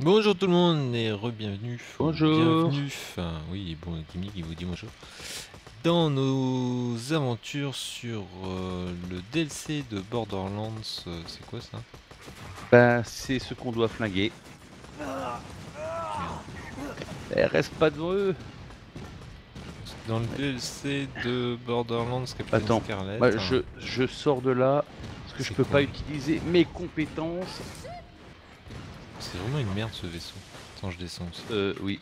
Bonjour tout le monde et re-bienvenue, ou Bonjour. bienvenue, enfin oui, bon, Kimi qui vous dit bonjour, dans nos aventures sur le DLC de Borderlands, c'est quoi ça? Bah, c'est ce qu'on doit flinguer. Merde. Eh, reste pas devant eux. Dans le DLC de Borderlands Captain Attends, Scarlet, bah, je sors de là parce que je c'est peux quoi? pas utiliser mes compétences. C'est vraiment une merde ce vaisseau. Attends, je descends aussi. Oui.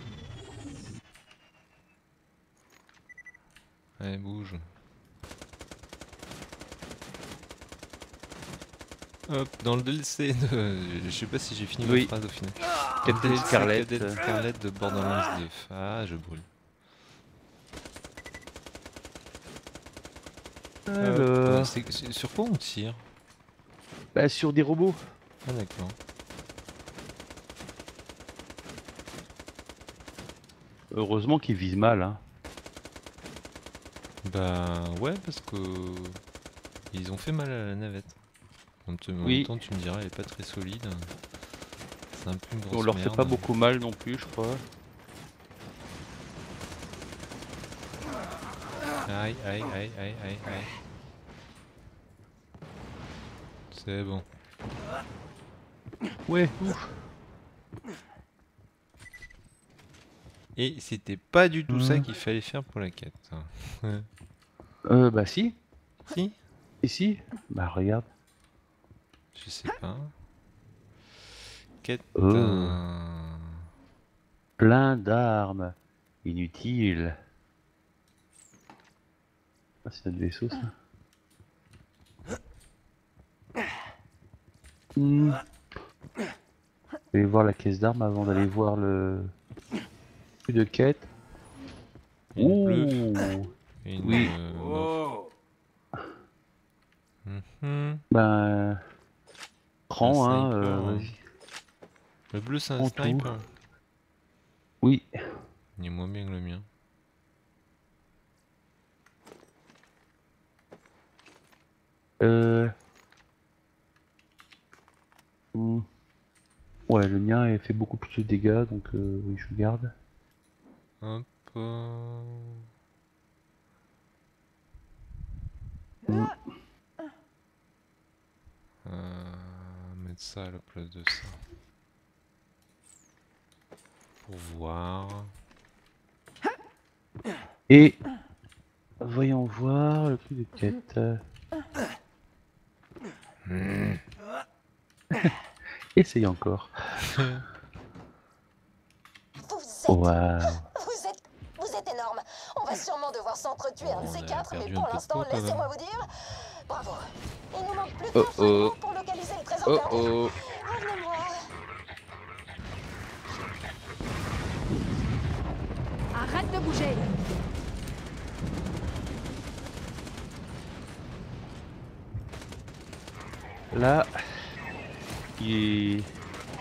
Allez, bouge. Hop, dans le DLC de... Je sais pas si j'ai fini ma Oui. phrase au final. Dans le Captain DLC Scarlet. Cadet Scarlet de Borderlands 2. Ah, je brûle. Hop, Alors. sur quoi on tire? Bah, sur des robots. Ah d'accord. Heureusement qu'ils visent mal, hein. Bah ouais parce que ils ont fait mal à la navette. En même Oui. temps tu me diras elle est pas très solide. C'est un peu une On grosse leur fait pas merde. beaucoup mal non plus, je crois. Aïe aïe aïe aïe aïe aïe. C'est bon. Ouais. Ouf. Et c'était pas du tout ça Hum. qu'il fallait faire pour la quête. Bah si. Si? Ici. Bah regarde. Je sais pas. Quête. Oh. Plein d'armes. Inutiles. Ah, c'est notre vaisseau ça. Je vais aller voir la caisse d'armes avant d'aller voir le plus de quête. Une bleue Ouh, et une oui, mauve. Mhm. ben Un prends, hein, sniper. vas-y, Le bleu c'est un prends tout. sniper. Oui, Il est moins bien que le mien. euh, hmm, ouais, le mien il fait beaucoup plus de dégâts, donc oui, je garde. Hop. Hmm, Mettre ça à la place de ça. Pour voir. Et voyons voir le plus de quête. Essaye encore. Waouh. Vous êtes énorme. On va sûrement devoir s'entretuer un de On ces a quatre, mais perdu un pour peu de l'instant, peau quand même. laissez-moi vous dire, bravo. Il nous manque plus Oh qu'un oh, fragment pour localiser le trésor oh perdu. oh. Revenez-moi. Arrête de bouger! Là, il est...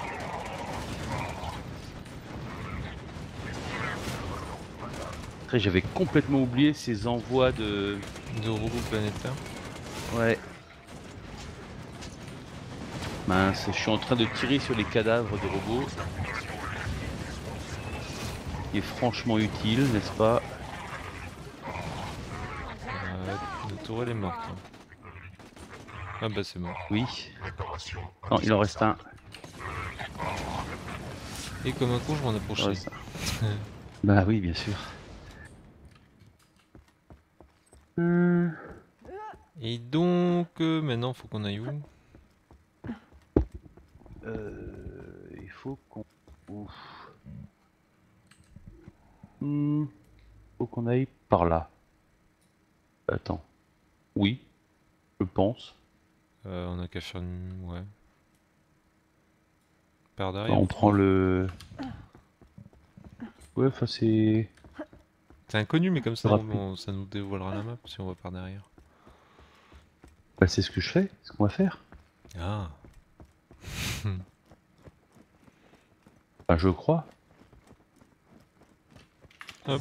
Après, j'avais complètement oublié ces envois de... De robots planétaires. Ouais. Mince, je suis en train de tirer sur les cadavres de robots. Qui est franchement utile, n'est-ce pas? La tourelle est morte. Là. Ah bah c'est bon. Oui. Non, il en reste un. Et comme un con je m'en Il en approchais. reste un. Bah oui, bien sûr. Et donc maintenant faut qu'on aille où? Il faut qu'on... Ouf. Faut qu'on aille par là. Attends. Oui, je pense. On a qu'à faire une... Ouais. Par Bah, derrière on ou prend quoi? le... Ouais, enfin c'est... C'est inconnu mais comme ça Rapide. ça nous dévoilera la map si on va par derrière. Bah c'est ce que je fais, c'est ce qu'on va faire. Ah. Enfin, je crois. Hop.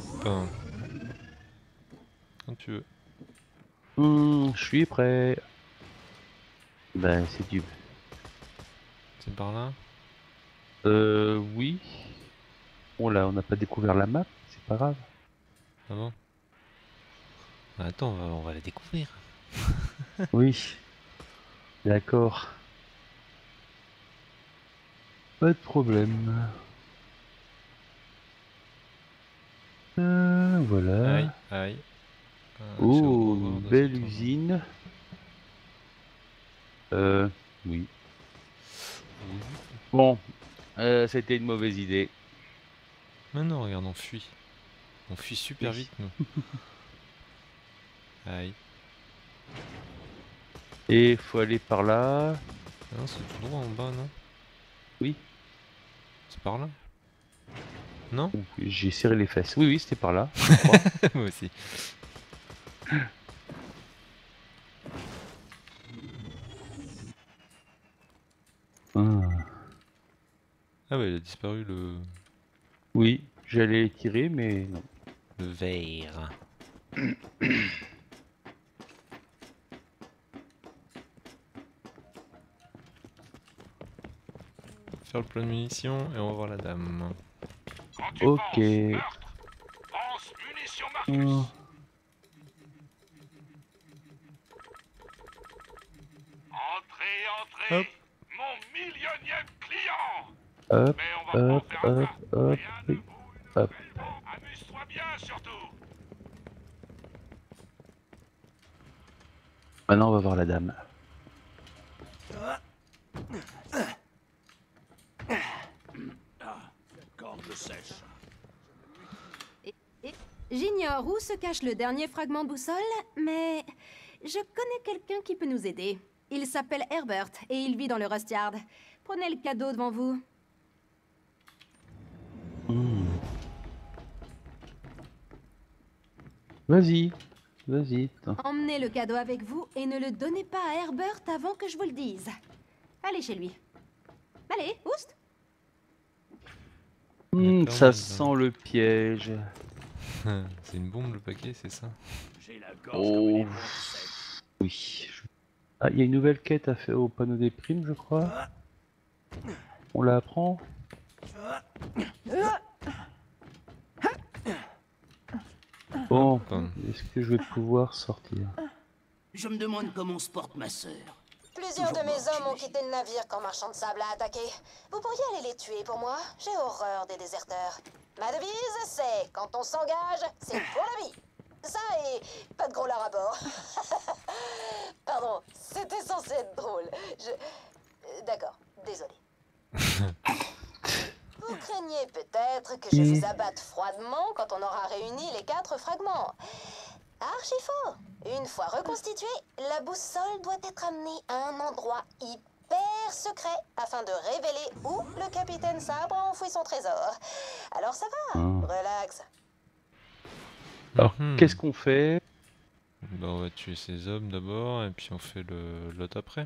Quand tu veux. Je suis prêt. Bah c'est du... C'est par là? Oui. Bon là, on n'a pas découvert la map, c'est pas grave. Ah bon? Attends, on va la découvrir. Oui, d'accord. Pas de problème. Aïe, Voilà. aïe. J'ai Oh, horreur une de belle cet endroit. usine. Oui. Oui. Bon, c'était une mauvaise idée. Mais non, regarde, on fuit. On fuit super Oui. vite, nous. Aïe. Et faut aller par là. Ah non, c'est tout droit en bas, non? Oui. C'est par là? Non? Ouh, j'ai serré les fesses. Oui, oui, c'était par là, je crois. Moi aussi. Ah. Ah ouais, il a disparu Oui, j'allais tirer, mais non. le verre. Faire le plein de munitions et on va voir la dame. Quand tu Ok. penses meurtre, pense munitions Marcus. Hum, Entrez, entrez. Hop. Mon millionième client. Hop, Mais on va pas en hop, faire un hop, tas. hop, Rien ne oui, vaut une hop. belle vente. Amuse-toi bien surtout. Maintenant, on va voir la dame. Corde sèche. Et j'ignore où se cache le dernier fragment boussole, mais je connais quelqu'un qui peut nous aider. Il s'appelle Herbert et il vit dans le Rustyard. Prenez le cadeau devant vous. Hum. Vas-y, vas-y. Attends. Emmenez le cadeau avec vous et ne le donnez pas à Herbert avant que je vous le dise. Allez chez lui. Allez, oust. D'accord, Ça madame. sent le piège. C'est une bombe le paquet, c'est ça? J'ai la gorge comme Oh, une éponge sèche. oui. Ah, il y a une nouvelle quête à faire au panneau des primes, je crois. On la apprend. Bon, Hop. est-ce que je vais pouvoir sortir? Je me demande comment se porte ma sœur. Plusieurs de mes hommes ont quitté le navire quand Marchand de Sable a attaqué. Vous pourriez aller les tuer pour moi? J'ai horreur des déserteurs. Ma devise, c'est quand on s'engage, c'est pour la vie. Ça et pas de gros lard à bord. Pardon, c'était censé être drôle. D'accord, désolé. Vous craignez peut-être que je vous abatte froidement quand on aura réuni les 4 fragments. Archi faux. Une fois reconstituée, la boussole doit être amenée à un endroit hyper secret afin de révéler où le capitaine Sabre a enfoui son trésor. Alors ça va, relax. Alors, Mhm. qu'est-ce qu'on fait? Bah, on va tuer ces hommes d'abord et puis on fait l'autre après.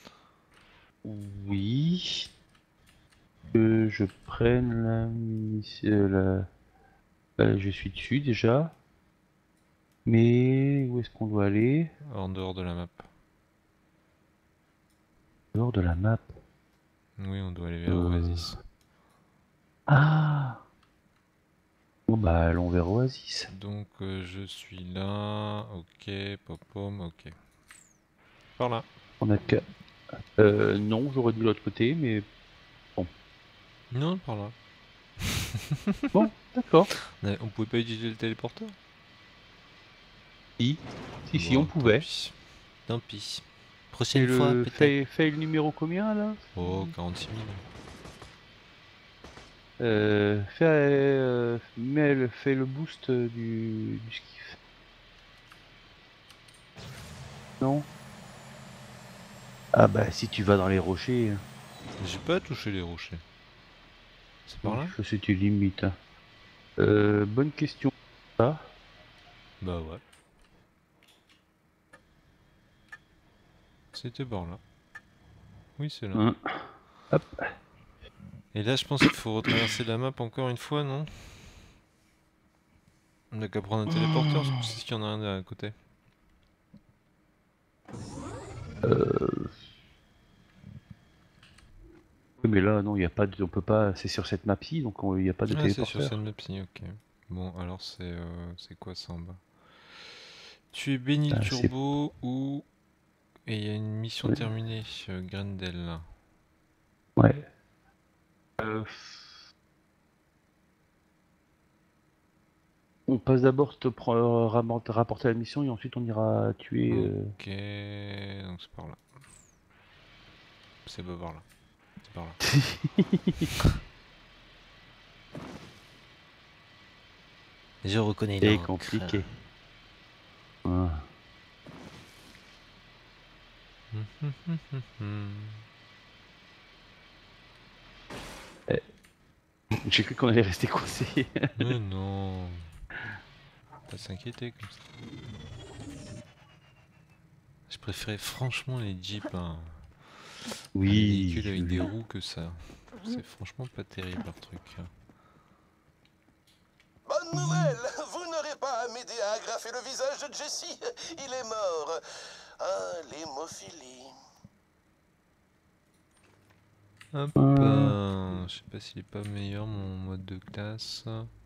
Oui. Que je prenne la munition. Je suis dessus déjà. Mais où est-ce qu'on doit aller? En dehors de la map. Dehors de la map. Oui, on doit aller vers Euh. Oasis. Ah! Bon bah allons vers Oasis. Donc je suis là. Ok, pom-pom, ok. Par là. On a que... non, j'aurais dit l'autre côté, mais... Non, par là. Bon, d'accord. On pouvait pas utiliser le téléporteur? Si, si, Bon, on pouvait. Tant pis. Tant pis. C'est Prochaine fois, le peut-être. fail numéro combien là? Oh, 46 000. Fais le boost du skiff. Non? Ah bah si tu vas dans les rochers, J'ai pas touché les rochers. C'est par là? ça c'est une limite. Hein. Bonne question. Ah, Bah ouais. C'était par là. Oui, c'est là. hein. Hop. Et là, je pense qu'il faut retraverser la map encore une fois, non? On n'a qu'à prendre un téléporteur, c'est qu'il y en a un à côté. Oui, mais là, non, il y a pas de... On peut pas... C'est sur cette map-ci, donc il n'y a pas de Ah, c'est sur téléporteur. cette map-ci, ok. Bon, alors c'est quoi ça en bas? Tu es béni le Ah, c'est... turbo ou... Et il y a une mission Ouais. terminée, Grendel. Ouais. On passe d'abord rapporter la mission et ensuite on ira tuer... Ok, donc c'est par là. C'est pas par là. C'est par là. Je reconnais C'est l'encre. compliqué. Ah. J'ai cru qu'on allait rester coincé. Mais non. Pas s'inquiéter comme ça. Je préférais franchement les jeeps, hein. Les Oui. véhicules avec des oui. roues que ça. C'est franchement pas terrible leur truc. Bonne nouvelle! Vous n'aurez pas à m'aider à agrafer le visage de Jesse. Il est mort. Ah, l'hémophilie. Hop, je sais pas s'il est pas meilleur mon mode de classe.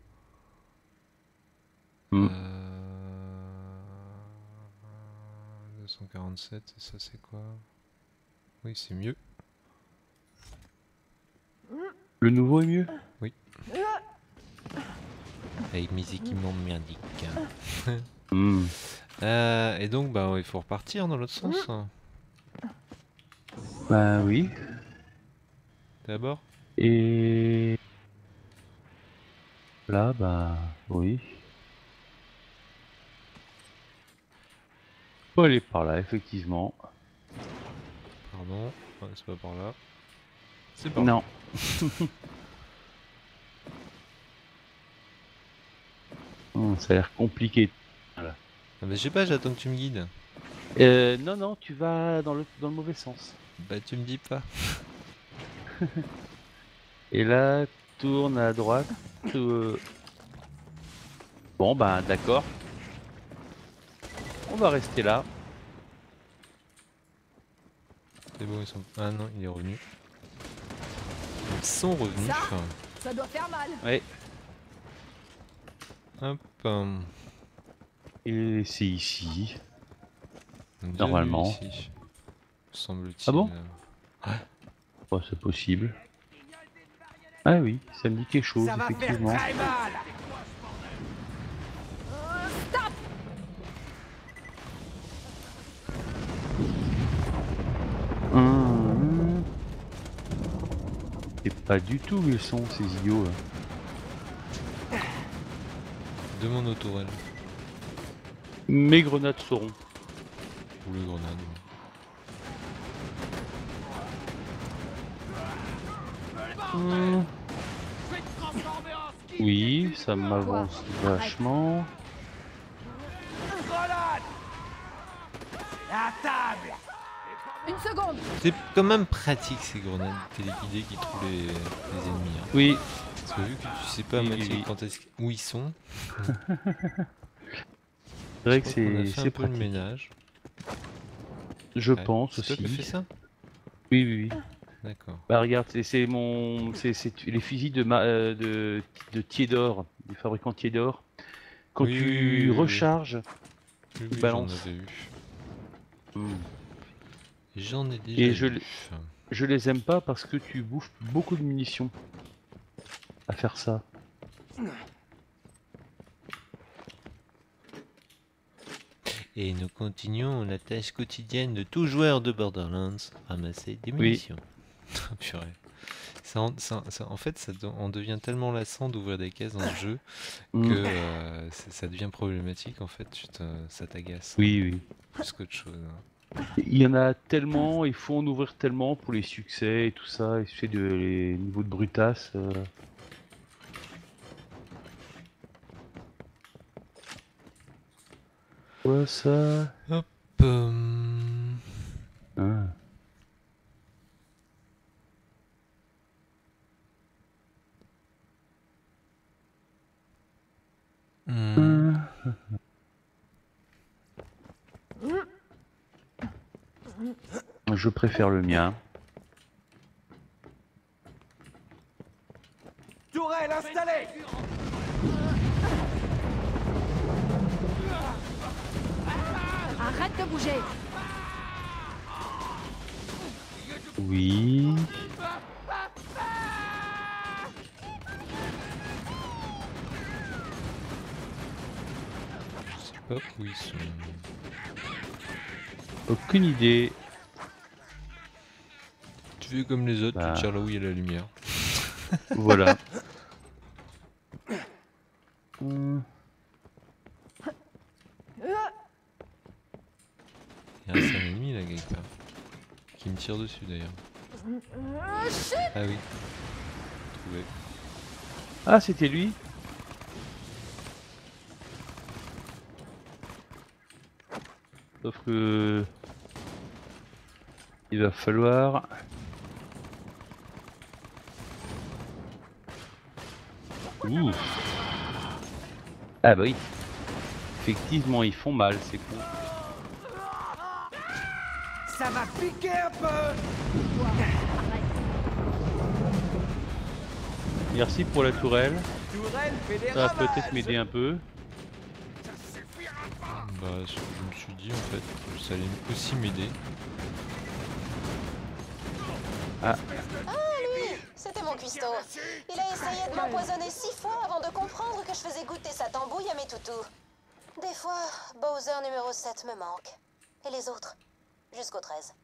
Hmm. 247, et ça c'est quoi? Oui, c'est mieux. Le nouveau est mieux? Avec mes équipements merdiques. Hmm. Et donc, bah, il faut repartir dans l'autre sens. Bah oui. D'abord. Et... Là, bah... Oui. Faut aller par là, effectivement. Pardon. Ouais, c'est pas par là. C'est par là. Non. Ça a l'air compliqué. Voilà. Ah bah, je sais pas, j'attends que tu me guides. Non, non, tu vas dans le mauvais sens. Bah, tu me dis pas. Et là, tourne à droite. Bon, bah d'accord. On va rester là. C'est bon, ils sont. Ah non, il est revenu. Ils sont revenus. Ça Ça doit faire mal. Ouais. Hop. Et c'est ici. On a déjà Normalement. vu ici, semble-t-il. Ah bon? Oh, c'est possible. Ah oui, ça me dit quelque chose, effectivement. Stop. C'est pas du tout où ils sont, ces idiots. Demande aux tourelles. Mes grenades seront. Ou les grenades. Oui, ça m'avance vachement. Une seconde. C'est quand même pratique ces grenades téléguidées qui trouvent les ennemis. Hein. Oui. Parce que vu que tu sais pas Oui, Mathieu, oui. quand où ils sont, C'est vrai je que crois qu'on a fait c'est un peu le pratique. ménage. Je Ouais. pense C'est toi qui as aussi. fait ça? Oui, oui, oui. D'accord. Bah regarde, c'est les fusils de Thiedor, du fabricant Thiedor. Quand Oui, tu oui, oui, oui. recharges, Oui, il oui, balance. j'en avais eu. Hmm. J'en ai déjà Et eu. je les aime pas parce que tu bouffes beaucoup de munitions à faire ça. Et nous continuons la tâche quotidienne de tout joueur de Borderlands, ramasser des munitions. Purée. En fait, on devient tellement lassant d'ouvrir des caisses dans ce jeu Hmm. que ça devient problématique en fait, ça t'agace Oui, oui. plus qu'autre chose. Il y en a tellement, il faut en ouvrir tellement pour les succès et tout ça, et c'est les niveaux de brutasse. Quoi ça? Hop. Ah. Je préfère le mien. installé. Arrête de bouger. Oui. Je sais pas où ils sont. Aucune idée. Tu fais comme les autres, Bah. tu tires là où il y a la lumière. Voilà. Il reste un ennemi là quelque part. Qui me tire dessus d'ailleurs. Ah oui. Trouvé. Ah, c'était lui. Sauf que... Il va falloir... Ouh. Ah bah oui. Effectivement, ils font mal, c'est con. Ça m'a piqué un peu. Merci pour la tourelle. Tourelle fait des Ça va ravages. peut-être m'aider un peu. Bah je me suis dit en fait que ça allait aussi m'aider. Ah, lui, c'était mon cuistot. Il a essayé de m'empoisonner 6 fois avant de comprendre que je faisais goûter sa tambouille à mes toutous. Des fois, Bowser numéro 7 me manque. Et les autres, jusqu'au 13.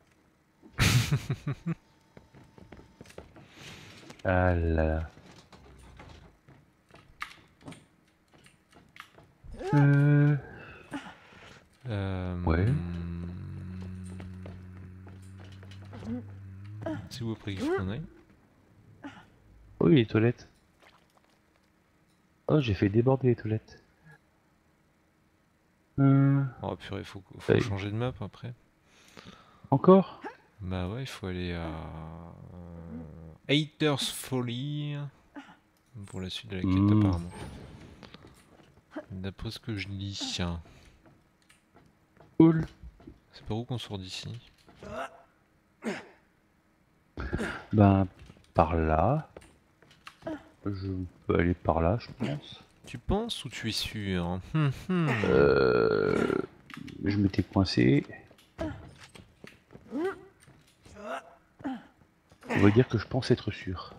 Ah là là. Ouais. C'est où après qu'il faut qu'on aille? Oui, les toilettes. Oh, j'ai fait déborder les toilettes. Oh purée, faut Oui. changer de map après. Encore? Bah ouais, il faut aller à Haters Folly pour la suite de la quête apparemment. D'après ce que je lis, tiens. Cool. C'est par où qu'on sort d'ici? Ben, par là. Je peux aller par là, je pense. Tu penses ou tu es sûr? Je m'étais coincé. On va dire que je pense être sûr.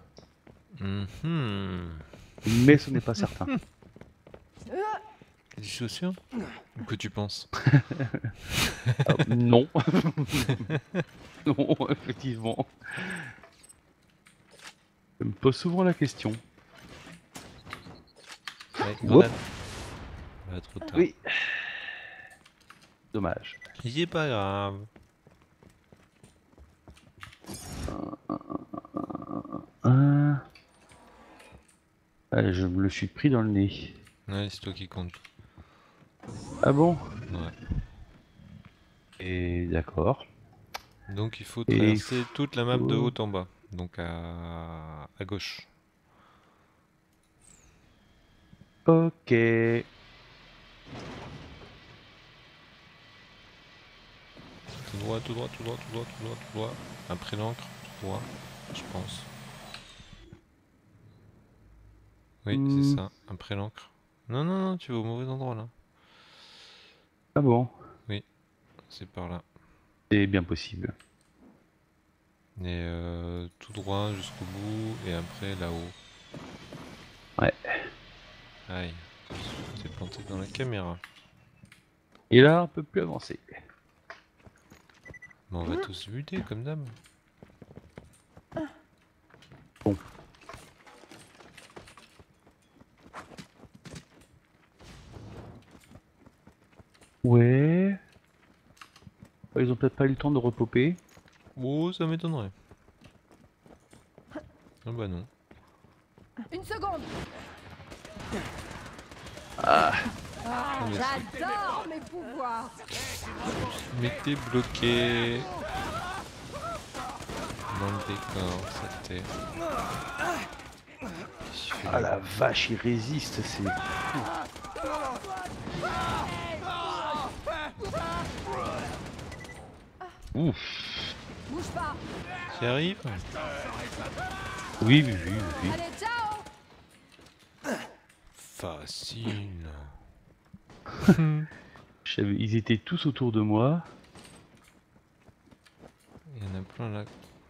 Mais ce n'est pas certain. Tu es sûr? Ou que tu penses? Non. Non, effectivement. Je me pose souvent la question. Ouais, Whoop. grenade. Bah, trop tard. Oui. Dommage. C'est pas grave. Allez, je me le suis pris dans le nez. Ouais, c'est toi qui compte. Ah bon? Ouais. Et d'accord. Donc il faut Et traverser toute la map de faut- haut en bas. Donc à gauche. Ok. Tout droit, tout droit, tout droit, tout droit, tout droit, tout droit. Après l'encre, tout droit, je pense. Oui, c'est ça. Après l'encre. Non, non, non, tu vas au mauvais endroit là. Ah bon? C'est par là. C'est bien possible. Et tout droit jusqu'au bout et après là-haut. Ouais. Aïe. T'es planté dans la caméra. Et là, on peut plus avancer. Mais on va tous buter comme d'hab. Bon. Ouais. Ils ont peut-être pas eu le temps de repopper. Oh, ça m'étonnerait. Ah bah non. Une seconde. mais J'adore mes pouvoirs. Mais t'es bloqué dans le décor, ça t'est. Ah la vache, il résiste, c'est... Ouf. Bouge pas. Qui arrive? Oui, oui, oui, oui. Allez, ciao. Facile. Ils étaient tous autour de moi. Il y en a plein là.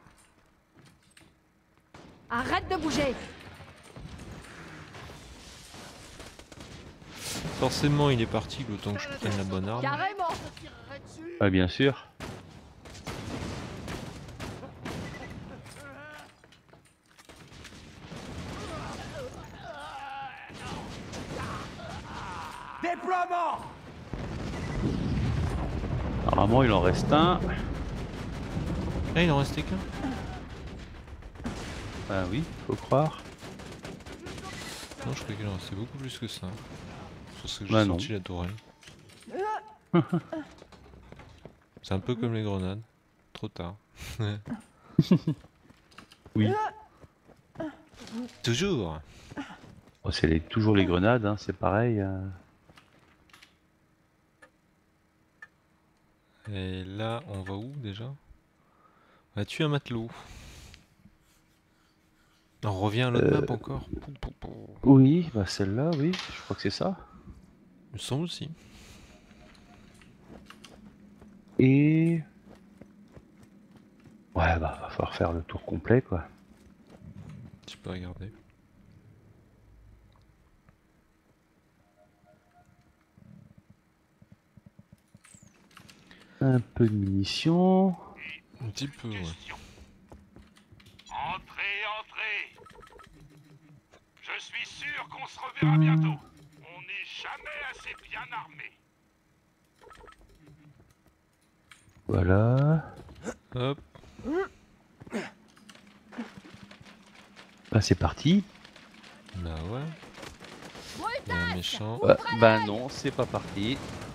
Arrête de bouger! Forcément, il est parti le temps que je prenne la bonne arme. Carrément! Ah, bien sûr. Déploiement! Normalement, il en reste un. Ah, il en restait qu'un. Ah oui, faut croire. Non, je croyais qu'il en restait beaucoup plus que ça. C'est parce que j'ai Bah non. sorti la tourelle. C'est un peu comme les grenades. Trop tard. Oui. Toujours. Oh, c'est toujours les grenades, hein, c'est pareil. Et là, on va où déjà? On va tuer un matelot. On revient à l'autre map encore. Oui, bah celle-là, oui, je crois que c'est ça. Il me semble aussi. Et... Ouais, bah va falloir faire le tour complet, quoi. Tu peux regarder. Un peu de munitions. Un petit peu, ouais. Entrez, entrez. Je suis sûr qu'on se reverra bientôt. On n'est jamais assez bien armé. Voilà. Hop. Bah c'est parti. Bah ouais. Il y a un méchant. Bah non, c'est pas parti.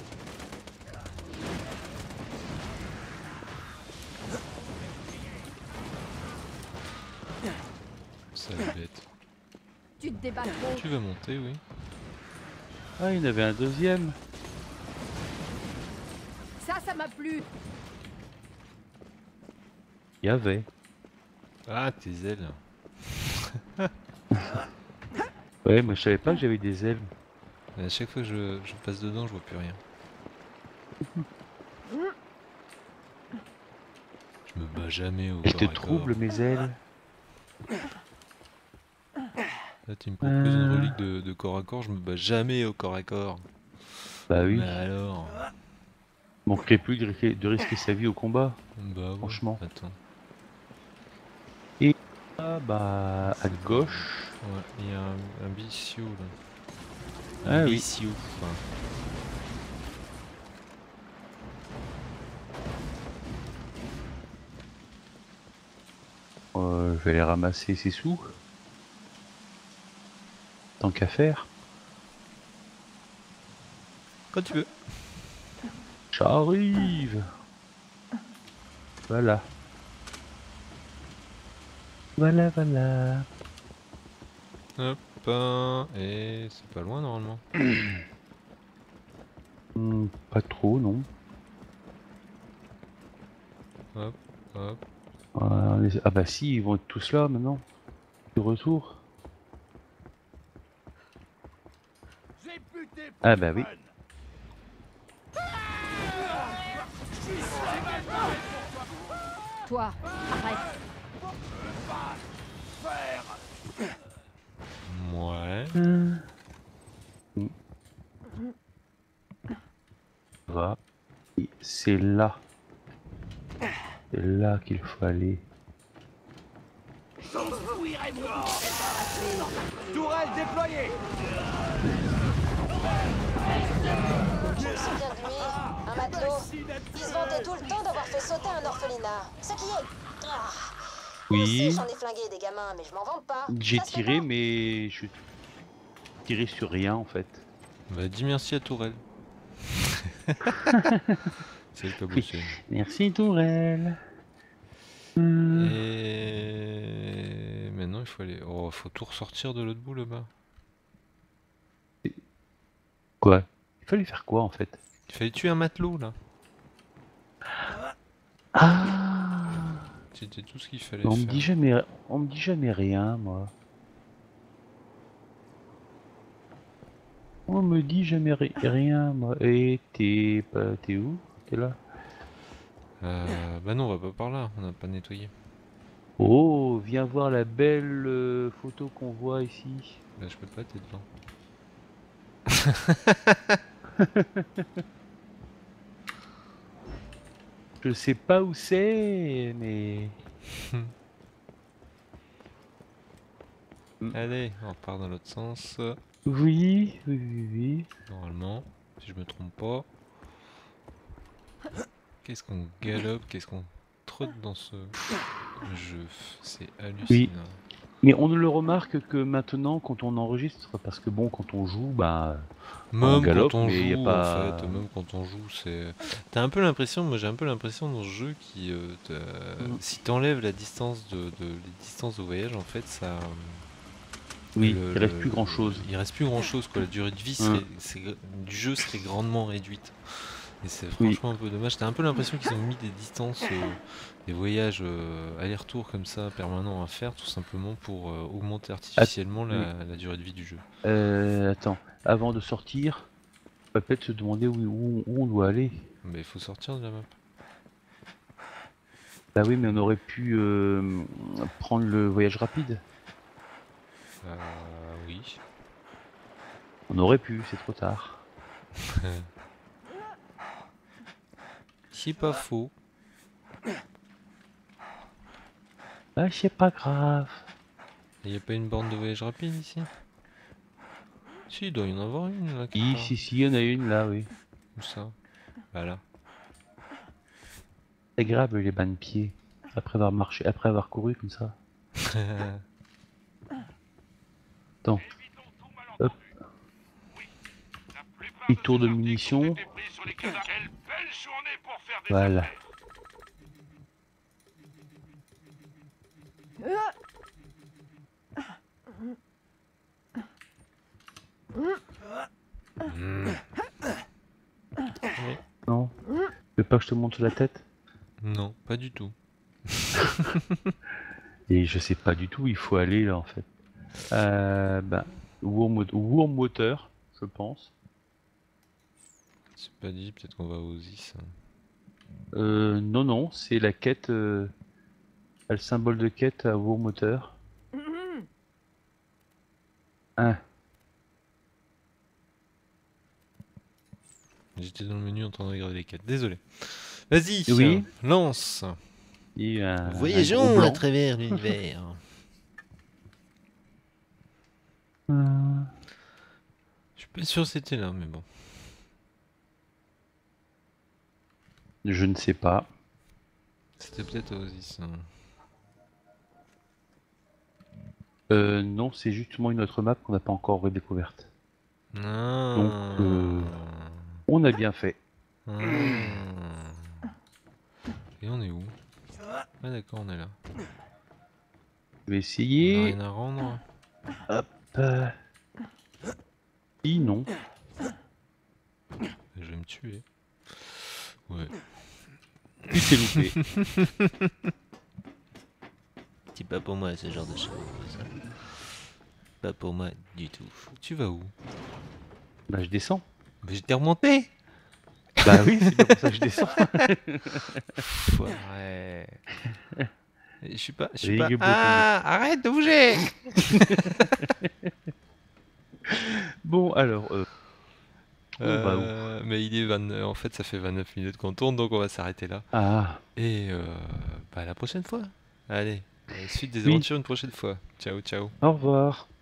Ça va être bête. Tu te débats trop. Tu vas monter, oui. Ah, il y en avait un deuxième. Ça m'a plu. Il y avait. Ah, tes ailes. Ouais, moi je savais pas que j'avais des ailes. Et à chaque fois que je passe dedans, je vois plus rien. Je me bats jamais au Je corps te à corps. trouble mes ailes. Là, tu me proposes une relique de corps à corps, je me bats jamais au corps à corps. Bah oui. Mais alors. Manquerait plus de risquer sa vie au combat. Bah ouais. Franchement. Attends. Ah bah à gauche. Ouais, il y a un bicio là. Ah Un oui. bicio. Enfin, Je vais aller ramasser ses sous. Tant qu'à faire. quand tu veux. J'arrive. Voilà. Voilà, voilà. Hop. Et c'est pas loin normalement. Pas trop, non. Hop, hop. Ah bah si, ils vont être tous là maintenant. De retour. J'ai buté Ah bah oui. Toi, arrête. Ouais. Va. C'est là. C'est là qu'il faut aller. Tourelle déployée. Je me souviens de lui, un matelot. Il se vantait tout le temps d'avoir fait sauter un orphelinat. Ce qui est... Ah. Moi aussi, Oui. j'en ai flingué des gamins, mais je m'en vante pas. J'ai Ça se fait tiré, pas. mais je tiré sur rien en fait. Bah dis merci à Tourelle. C'est le pas bossé. Merci Tourelle. Et maintenant il faut aller. Oh, faut tout ressortir de l'autre bout là-bas. Quoi? Il fallait faire quoi en fait? Il fallait tuer un matelot là. Ah, C'était tout ce qu'il fallait on me faire. dit jamais rien moi. On me dit jamais rien, moi. Et t'es où? T'es là? Bah non, on va pas par là, on n'a pas nettoyé. Oh, viens voir la belle photo qu'on voit ici. Bah je peux pas, t'es devant. Je sais pas où c'est, mais... Allez, on repart dans l'autre sens. Oui, oui, oui, oui. Normalement, si je me trompe pas. Qu'est-ce qu'on galope, qu'est-ce qu'on trotte dans ce jeu. C'est hallucinant. Oui. Mais on ne le remarque que maintenant quand on enregistre, parce que bon, quand on joue, bah... Même galope, quand on mais y a joue, pas- en fait, même quand on joue, c'est... T'as un peu l'impression, moi j'ai un peu l'impression dans ce jeu qui... Si t'enlèves la distance les distances de voyage, en fait, ça... Oui, il reste plus grand chose. Il reste plus grand chose, quoi. La durée de vie du jeu serait grandement réduite. Et c'est franchement un peu dommage. T'as un peu l'impression qu'ils ont mis des distances, des voyages aller-retour comme ça, permanents à faire, tout simplement pour augmenter artificiellement la durée de vie du jeu. Attends, avant de sortir, on va peut-être se demander où on doit aller. Mais il faut sortir de la map. Bah oui, mais on aurait pu prendre le voyage rapide. Oui. On aurait pu, c'est trop tard. C'est pas faux. Ah, c'est pas grave. Il n'y a pas une borne de voyage rapide ici? Si, il doit y en avoir une là. quelque part. Si, il y en a une là, oui. Où ça? Bah là. C'est agréable les bains de pied. Après avoir marché, après avoir couru comme ça. Attends. Hop. Petit tour de munitions. Voilà. Non. Tu veux pas que je te montre la tête? Non, pas du tout. Et je sais pas du tout où il faut aller là en fait. Wurmwater, je pense. C'est pas dit, peut-être qu'on va aux Is. Non, c'est la quête. Le symbole de quête à Wurmwater. Ah. J'étais dans le menu en train de regarder les quêtes. Désolé. Vas-y, oui. Lance. Voyageons à travers l'univers. Je suis pas sûr que c'était là, mais bon. Je ne sais pas. C'était peut-être Oasis. Non, c'est justement une autre map qu'on n'a pas encore redécouverte. Ah. Donc, on a bien fait. Ah. Et on est où? Ah d'accord, on est là. Je vais On a essayer. rien à rendre. Hop. Si, non. Je vais me tuer. Ouais. Tu t'es loupé. C'est pas pour moi ce genre de choses. Pas pour moi du tout. Tu vas où? Bah, je descends. Mais j'étais remonté. Bah oui, c'est pas pour ça que je descends. Ouais. Je suis pas. Rigue Ah, arrête de bouger. Bon, alors. Mais il est en fait, ça fait 29 minutes qu'on tourne, donc on va s'arrêter là. Ah. Et bah, à la prochaine fois. Allez, suite des aventures une prochaine fois. Ciao, ciao. Au revoir.